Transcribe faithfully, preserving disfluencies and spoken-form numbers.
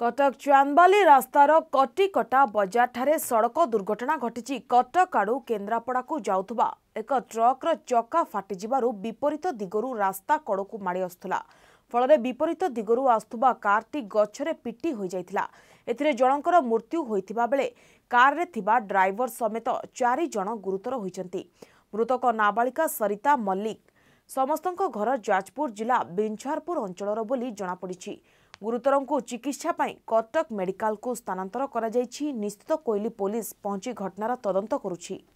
कटक चांदबाली रास्तार कटिकटा बजार ठारे सड़क दुर्घटना घटी। कटक आड़ू केन्द्रापड़ा को जाउथबा एक ट्रक्र चक्का फाटी विपरीत दिगरू रास्ता कड़क माड़ी आसुला। फल विपरीत दिगरू आसुवा कारटी गछरे पिटी हो जाइथिला। एथिरे जनकर मृत्यु होइथिबा बेले कार रे थिबा ड्राइवर समेत चारि जण गुरुतर होइचंती। मृतक नाबालिका सरिता मल्लिक समस्तक घर जाजपुर जिला बिंझारपुर अंचलर बोली जଣାपड़ी। गुरुतरंकु चिकित्सा पाई कटक मेडिकल को स्थानांतर करा जायछि। निश्चित कोइली पुलिस पहुंची घटनार तदंत करुछि।